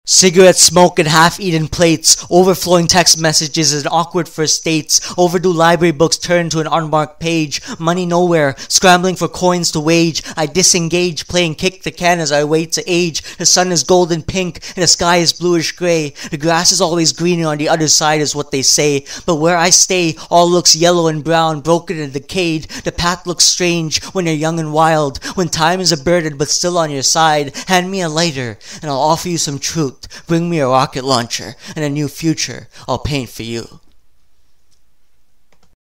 Cigarette smoke and half-eaten plates, overflowing text messages and awkward first dates, overdue library books turned to an unmarked page, money nowhere, scrambling for coins to wage. I disengage, playing kick the can as I wait to age. The sun is golden pink and the sky is bluish gray. The grass is always greener on the other side is what they say, but where I stay, all looks yellow and brown, broken and decayed. The path looks strange when you're young and wild, when time is a burden but still on your side. Hand me a lighter and I'll offer you some truth. Bring me a rocket launcher and a new future I'll paint for you.